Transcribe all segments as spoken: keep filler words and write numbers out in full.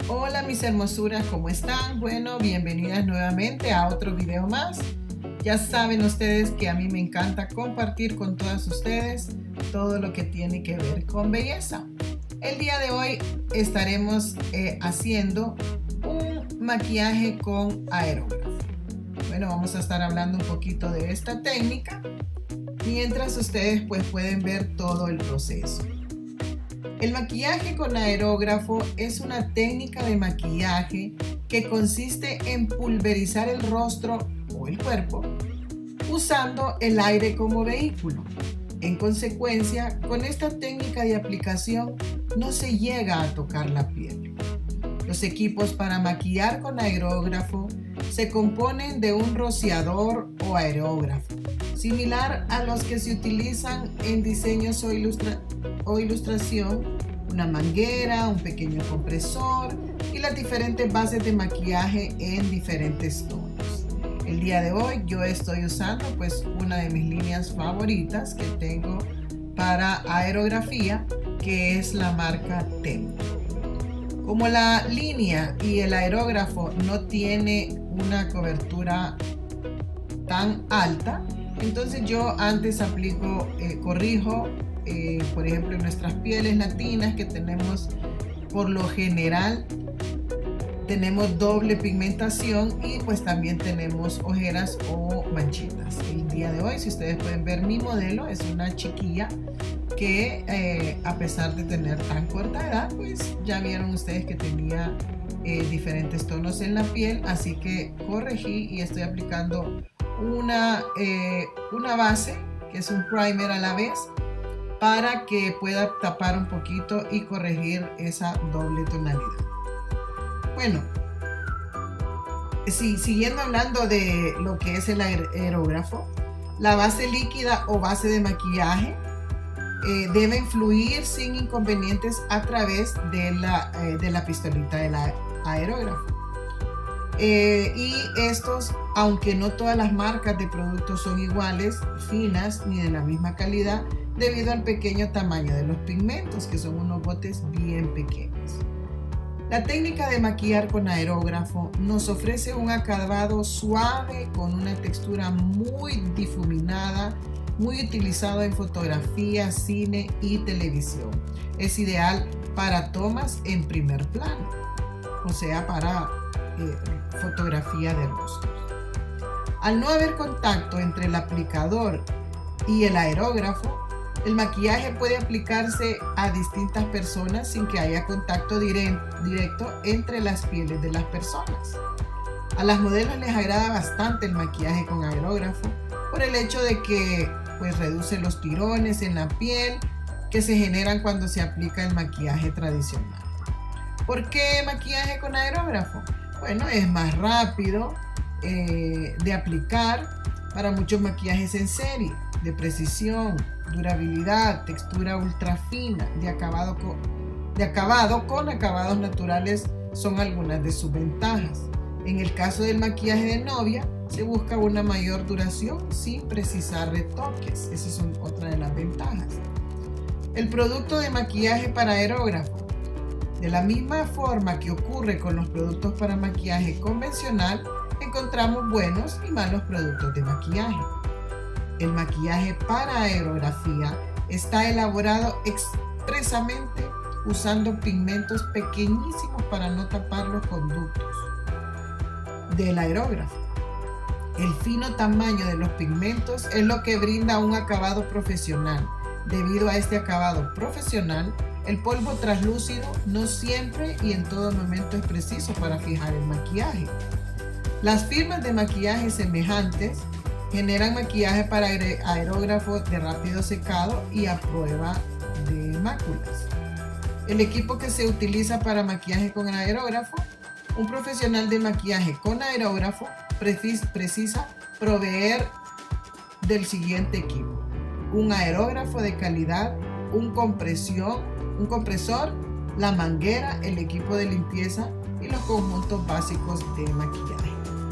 Hola mis hermosuras, ¿cómo están? Bueno, bienvenidas nuevamente a otro video más. Ya saben ustedes que a mí me encanta compartir con todas ustedes todo lo que tiene que ver con belleza. El día de hoy estaremos eh, haciendo un maquillaje con aerógrafo. Bueno, vamos a estar hablando un poquito de esta técnica mientras ustedes pues pueden ver todo el proceso. El maquillaje con aerógrafo es una técnica de maquillaje que consiste en pulverizar el rostro o el cuerpo usando el aire como vehículo. En consecuencia, con esta técnica de aplicación no se llega a tocar la piel. Los equipos para maquillar con aerógrafo se componen de un rociador o aerógrafo, similar a los que se utilizan en diseños o, ilustra o ilustración, una manguera, un pequeño compresor y las diferentes bases de maquillaje en diferentes tonos. El día de hoy yo estoy usando pues una de mis líneas favoritas que tengo para aerografía, que es la marca Tempo. Como la línea y el aerógrafo no tiene una cobertura tan alta, entonces yo antes aplico, eh, corrijo, eh, por ejemplo, en nuestras pieles latinas que tenemos por lo general tenemos doble pigmentación y pues también tenemos ojeras o manchitas. El día de hoy, si ustedes pueden ver mi modelo, es una chiquilla que eh, a pesar de tener tan corta edad, pues ya vieron ustedes que tenía eh, diferentes tonos en la piel, así que corregí y estoy aplicando una, eh, una base que es un primer a la vez para que pueda tapar un poquito y corregir esa doble tonalidad. Bueno, sí, siguiendo hablando de lo que es el aerógrafo, la base líquida o base de maquillaje eh, deben fluir sin inconvenientes a través de la, eh, de la pistolita del aerógrafo. Eh, y estos, aunque no todas las marcas de productos son iguales, finas ni de la misma calidad, debido al pequeño tamaño de los pigmentos, que son unos botes bien pequeños. La técnica de maquillar con aerógrafo nos ofrece un acabado suave con una textura muy difuminada, muy utilizado en fotografía, cine y televisión. Es ideal para tomas en primer plano, o sea, para eh, fotografía de rostros. Al no haber contacto entre el aplicador y el aerógrafo, el maquillaje puede aplicarse a distintas personas sin que haya contacto directo entre las pieles de las personas. A las modelos les agrada bastante el maquillaje con aerógrafo por el hecho de que pues, reduce los tirones en la piel que se generan cuando se aplica el maquillaje tradicional. ¿Por qué maquillaje con aerógrafo? Bueno, es más rápido eh, de aplicar para muchos maquillajes en serie, de precisión, durabilidad, textura ultra fina, de acabado con, de acabado con acabados naturales son algunas de sus ventajas. En el caso del maquillaje de novia, se busca una mayor duración sin precisar retoques. Esas son otra de las ventajas. El producto de maquillaje para aerógrafo. De la misma forma que ocurre con los productos para maquillaje convencional, encontramos buenos y malos productos de maquillaje. El maquillaje para aerografía está elaborado expresamente usando pigmentos pequeñísimos para no tapar los conductos del aerógrafo. El fino tamaño de los pigmentos es lo que brinda un acabado profesional. Debido a este acabado profesional, el polvo translúcido no siempre y en todo momento es preciso para fijar el maquillaje. Las firmas de maquillaje semejantes generan maquillaje para aerógrafo de rápido secado y a prueba de máculas. El equipo que se utiliza para maquillaje con aerógrafo. Un profesional de maquillaje con aerógrafo precisa proveer del siguiente equipo: un aerógrafo de calidad, un compresión, un compresor, la manguera, el equipo de limpieza y los conjuntos básicos de maquillaje.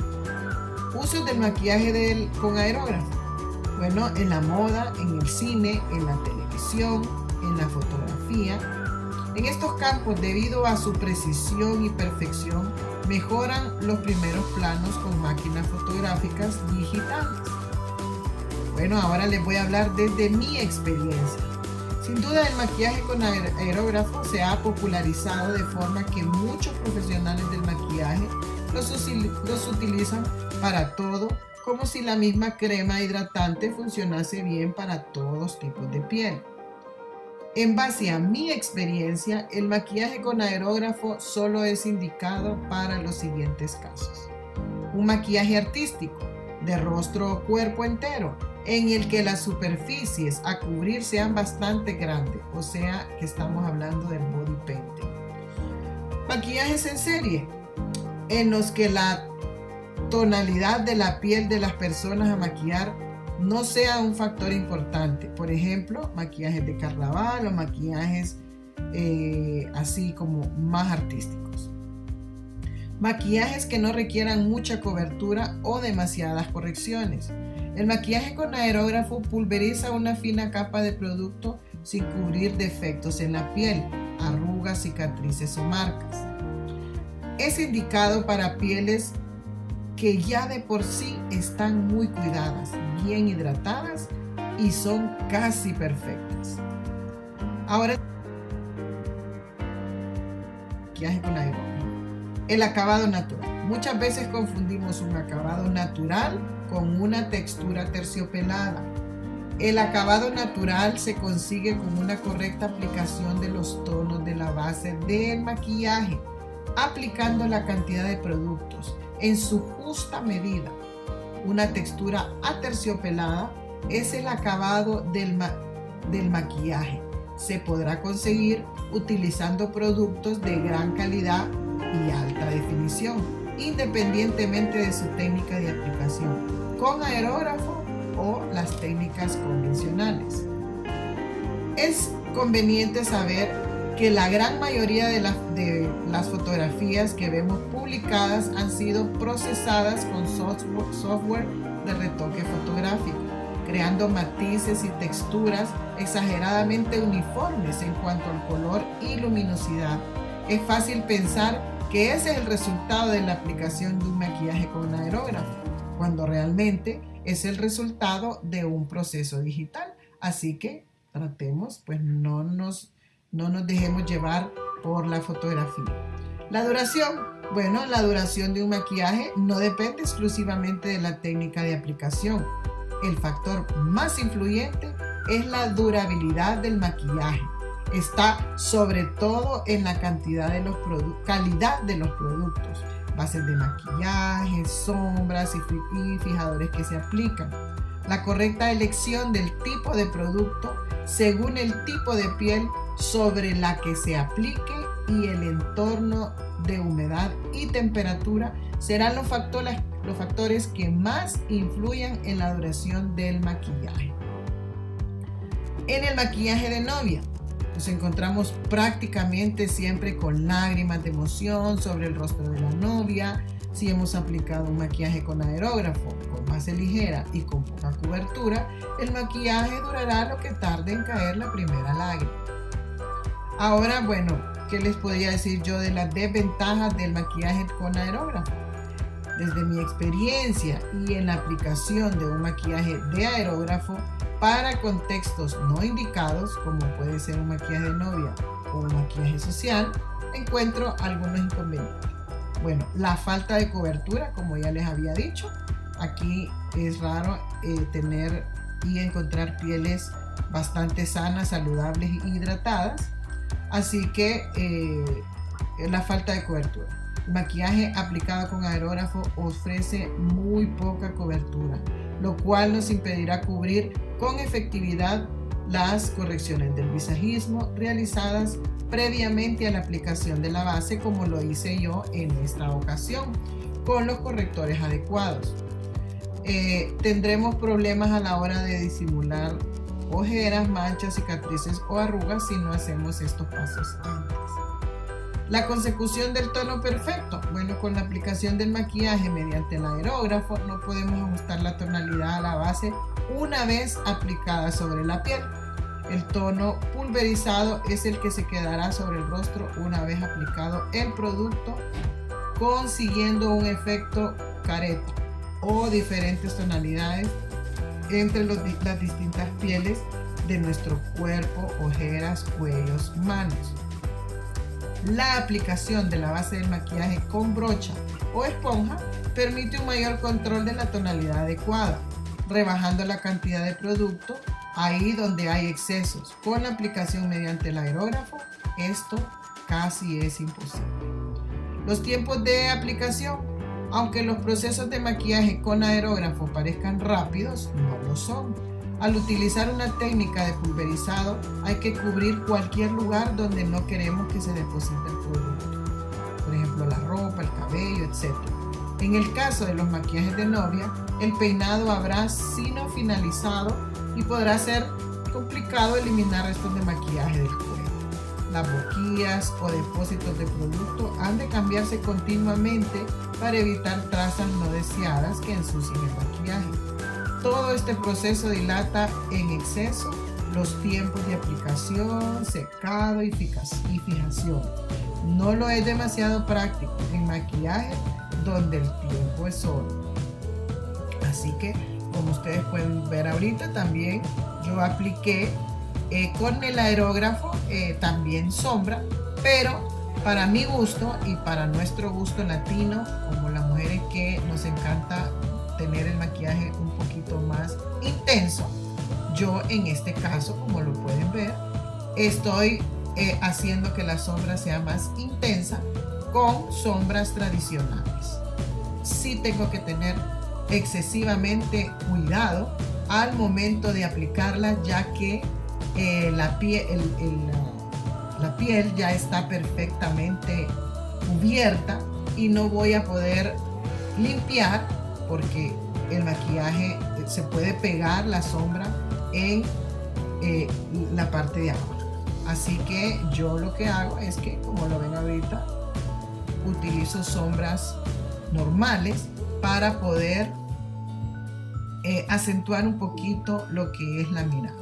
Usos del maquillaje del, con aerógrafo. Bueno, en la moda, en el cine, en la televisión, en la fotografía, En estos campos, debido a su precisión y perfección, mejoran los primeros planos con máquinas fotográficas digitales. Bueno, ahora les voy a hablar desde mi experiencia. Sin duda, el maquillaje con aerógrafo se ha popularizado de forma que muchos profesionales del maquillaje los, los utilizan para todo, como si la misma crema hidratante funcionase bien para todos tipos de piel. En base a mi experiencia, el maquillaje con aerógrafo solo es indicado para los siguientes casos. Un maquillaje artístico, de rostro o cuerpo entero, en el que las superficies a cubrir sean bastante grandes, o sea que estamos hablando del body painting. Maquillajes en serie, en los que la tonalidad de la piel de las personas a maquillar no sea un factor importante. Por ejemplo, maquillajes de carnaval o maquillajes eh, así como más artísticos. Maquillajes que no requieran mucha cobertura o demasiadas correcciones. El maquillaje con aerógrafo pulveriza una fina capa de producto sin cubrir defectos en la piel, arrugas, cicatrices o marcas. Es indicado para pieles que ya de por sí están muy cuidadas, bien hidratadas y son casi perfectas. Ahora, maquillaje con aerógrafo. El acabado natural. Muchas veces confundimos un acabado natural con una textura terciopelada. El acabado natural se consigue con una correcta aplicación de los tonos de la base del maquillaje, aplicando la cantidad de productos en su justa medida. Una textura aterciopelada es el acabado del, ma del maquillaje. Se podrá conseguir utilizando productos de gran calidad y alta definición, independientemente de su técnica de aplicación, con aerógrafo o las técnicas convencionales. Es conveniente saber que la gran mayoría de, la, de las fotografías que vemos publicadas han sido procesadas con software, software de retoque fotográfico, creando matices y texturas exageradamente uniformes en cuanto al color y luminosidad. Es fácil pensar que ese es el resultado de la aplicación de un maquillaje con aerógrafo, cuando realmente es el resultado de un proceso digital. Así que tratemos, pues no nos, no nos dejemos llevar por la fotografía. La duración. Bueno, la duración de un maquillaje no depende exclusivamente de la técnica de aplicación. El factor más influyente es la durabilidad del maquillaje. Está sobre todo en la cantidad de los calidad de los productos, bases de maquillaje, sombras y, y fijadores que se aplican. La correcta elección del tipo de producto según el tipo de piel sobre la que se aplique y el entorno de humedad y temperatura serán los factores, los factores que más influyan en la duración del maquillaje. En el maquillaje de novia, nos encontramos prácticamente siempre con lágrimas de emoción sobre el rostro de la novia. Si hemos aplicado un maquillaje con aerógrafo, con base ligera y con poca cobertura, el maquillaje durará lo que tarde en caer la primera lágrima. Ahora, bueno, ¿qué les podría decir yo de las desventajas del maquillaje con aerógrafo? Desde mi experiencia y en la aplicación de un maquillaje de aerógrafo para contextos no indicados, como puede ser un maquillaje de novia o un maquillaje social, encuentro algunos inconvenientes. Bueno, la falta de cobertura, como ya les había dicho. Aquí es raro eh, tener y encontrar pieles bastante sanas, saludables y hidratadas. Así que eh, la falta de cobertura. El maquillaje aplicado con aerógrafo ofrece muy poca cobertura, lo cual nos impedirá cubrir con efectividad las correcciones del visajismo realizadas previamente a la aplicación de la base, como lo hice yo en esta ocasión, con los correctores adecuados. Eh, tendremos problemas a la hora de disimular ojeras, manchas, cicatrices o arrugas si no hacemos estos pasos antes. La consecución del tono perfecto. Bueno, con la aplicación del maquillaje mediante el aerógrafo no podemos ajustar la tonalidad a la base una vez aplicada sobre la piel. El tono pulverizado es el que se quedará sobre el rostro una vez aplicado el producto, consiguiendo un efecto careta o diferentes tonalidades entre los, las distintas pieles de nuestro cuerpo, ojeras, cuellos, manos. La aplicación de la base del maquillaje con brocha o esponja permite un mayor control de la tonalidad adecuada, rebajando la cantidad de producto ahí donde hay excesos. Con la aplicación mediante el aerógrafo, esto casi es imposible. Los tiempos de aplicación, aunque los procesos de maquillaje con aerógrafo parezcan rápidos, no lo son. Al utilizar una técnica de pulverizado, hay que cubrir cualquier lugar donde no queremos que se deposite el producto. Por ejemplo, la ropa, el cabello, etcétera. En el caso de los maquillajes de novia, el peinado habrá sido finalizado y podrá ser complicado eliminar restos de maquillaje del cuello. Las boquillas o depósitos de producto han de cambiarse continuamente para evitar trazas no deseadas que ensucien el maquillaje. Todo este proceso dilata en exceso los tiempos de aplicación, secado y fijación. No lo es demasiado práctico en maquillaje donde el tiempo es oro. Así que, como ustedes pueden ver ahorita, también yo apliqué eh, con el aerógrafo eh, también sombra, pero para mi gusto y para nuestro gusto latino, como las mujeres que nos encanta tener el maquillaje un poquito más intenso, yo en este caso, como lo pueden ver, estoy eh, haciendo que la sombra sea más intensa con sombras tradicionales. Sí tengo que tener excesivamente cuidado al momento de aplicarla, ya que eh, la, pie, el, el, la piel ya está perfectamente cubierta y no voy a poder limpiar porque el maquillaje se puede pegar la sombra en eh, la parte de abajo. Así que yo lo que hago es que, como lo ven ahorita, utilizo sombras normales para poder eh, acentuar un poquito lo que es la mirada.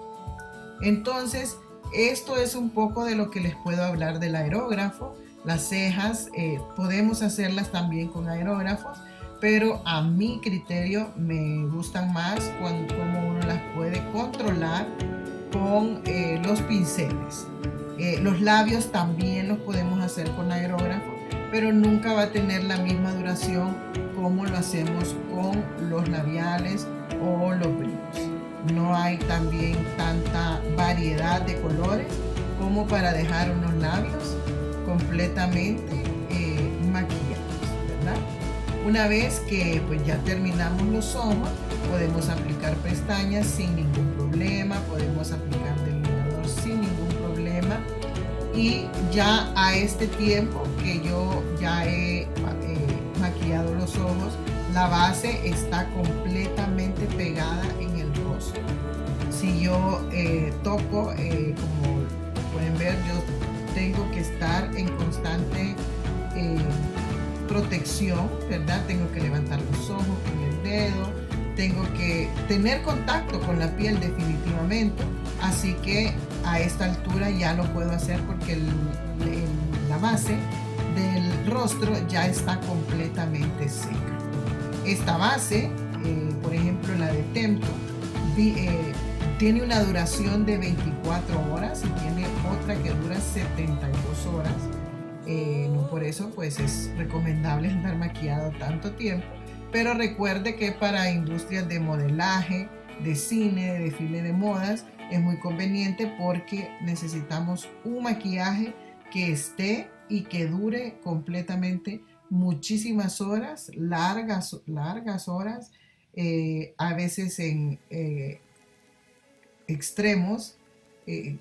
Entonces, esto es un poco de lo que les puedo hablar del aerógrafo. Las cejas eh, podemos hacerlas también con aerógrafos, pero a mi criterio me gustan más cuando como uno las puede controlar con eh, los pinceles. Eh, los labios también los podemos hacer con aerógrafo, pero nunca va a tener la misma duración como lo hacemos con los labiales o los brillos. No hay también tanta variedad de colores como para dejar unos labios completamente eh, maquillados, ¿verdad? Una vez que pues ya terminamos los ojos, podemos aplicar pestañas sin ningún problema, podemos aplicar delineador sin ningún problema. Y ya a este tiempo que yo ya he eh, maquillado los ojos, la base está completamente pegada en el rostro. Si yo eh, toco, eh, como pueden ver, yo tengo que estar en constante eh, protección, ¿verdad? Tengo que levantar los ojos con el dedo, tengo que tener contacto con la piel definitivamente, así que a esta altura ya lo puedo hacer porque el, el, la base del rostro ya está completamente seca. Esta base, eh, por ejemplo la de Tempto, vi, eh, tiene una duración de veinticuatro horas y tiene otra que dura setenta y dos horas. Eh, no por eso pues es recomendable andar maquillado tanto tiempo, pero recuerde que para industrias de modelaje, de cine, de desfile de modas, es muy conveniente porque necesitamos un maquillaje que esté y que dure completamente muchísimas horas, largas, largas horas, eh, a veces en eh, extremos, eh,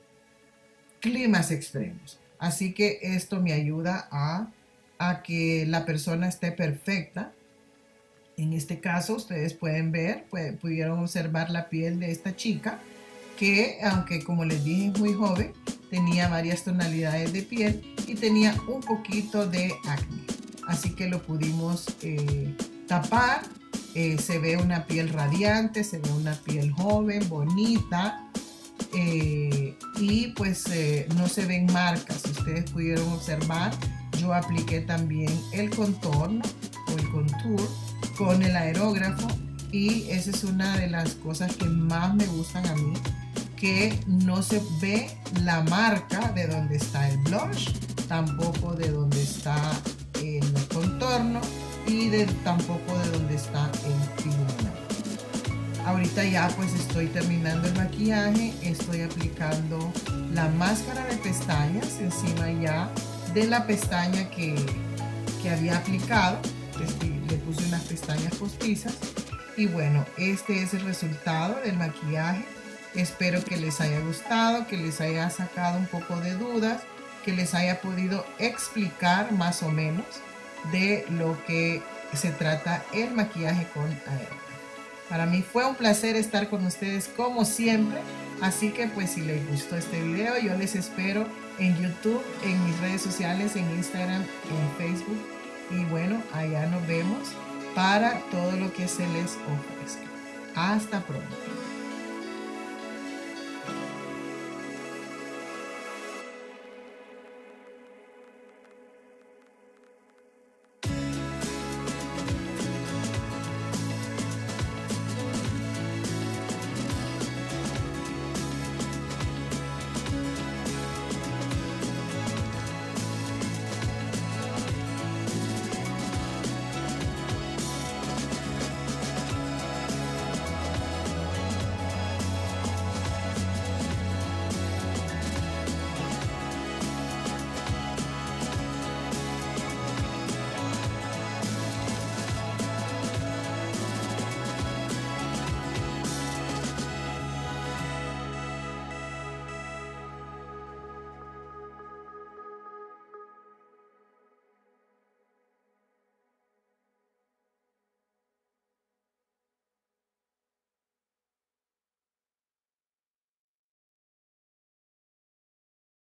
climas extremos. Así que esto me ayuda a, a que la persona esté perfecta. En este caso, ustedes pueden ver, pueden, pudieron observar la piel de esta chica, que aunque como les dije es muy joven, tenía varias tonalidades de piel y tenía un poquito de acné. Así que lo pudimos eh, tapar. Eh, se ve una piel radiante, se ve una piel joven, bonita. eh, y pues eh, no se ven marcas. Si ustedes pudieron observar, yo apliqué también el contorno o el contour con el aerógrafo, y esa es una de las cosas que más me gustan a mí, que no se ve la marca de donde está el blush, tampoco de donde está el contorno y de, tampoco de donde está el iluminador. Ahorita ya pues estoy terminando el maquillaje, estoy aplicando la máscara de pestañas encima ya de la pestaña que, que había aplicado. Le puse unas pestañas postizas y bueno, este es el resultado del maquillaje. Espero que les haya gustado, que les haya sacado un poco de dudas, que les haya podido explicar más o menos de lo que se trata el maquillaje con aerógrafo. Para mí fue un placer estar con ustedes como siempre, así que pues si les gustó este video, yo les espero en YouTube, en mis redes sociales, en Instagram, en Facebook, y bueno, allá nos vemos para todo lo que se les ofrezca. Hasta pronto.